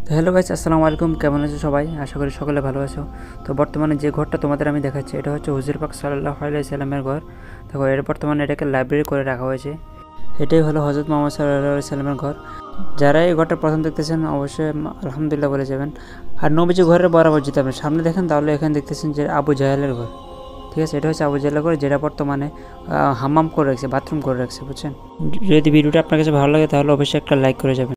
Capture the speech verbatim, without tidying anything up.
তো hello guys, আসসালামু আলাইকুম। কেমন আছো সবাই? আশা করি সকলে ভালো আছো। তো বর্তমানে যে ঘরটা তোমাদের আমি দেখাচ্ছি এটা হচ্ছে হুজুর পাক সাল্লাল্লাহু আলাইহি সাল্লামের ঘর। দেখো, এর বর্তমানে এটাকে লাইব্রেরি করে রাখা হয়েছে। এটাই হলো হযরত মুহাম্মদ সাল্লাল্লাহু আলাইহি সাল্লামের ঘর। যারা এই ঘরটা প্রথম দেখতেছেন অবশ্যই আলহামদুলিল্লাহ বলে যাবেন। আর নবীজি ঘরের বরাবর যদি আপনি সামনে দেখেন তাহলে এখানে দেখতেছেন যে আবু জাহেলের ঘর। ঠিক আছে, এটা হচ্ছে আবু জাহেলের ঘর, যেটা বর্তমানে হাম্মাম করে রাখছে, বাথরুম করে রাখছে, বুঝছেন? যদি ভিডিওটা আপনার কাছে ভালো লাগে তাহলে অবশ্যই একটা লাইক করে যাবেন।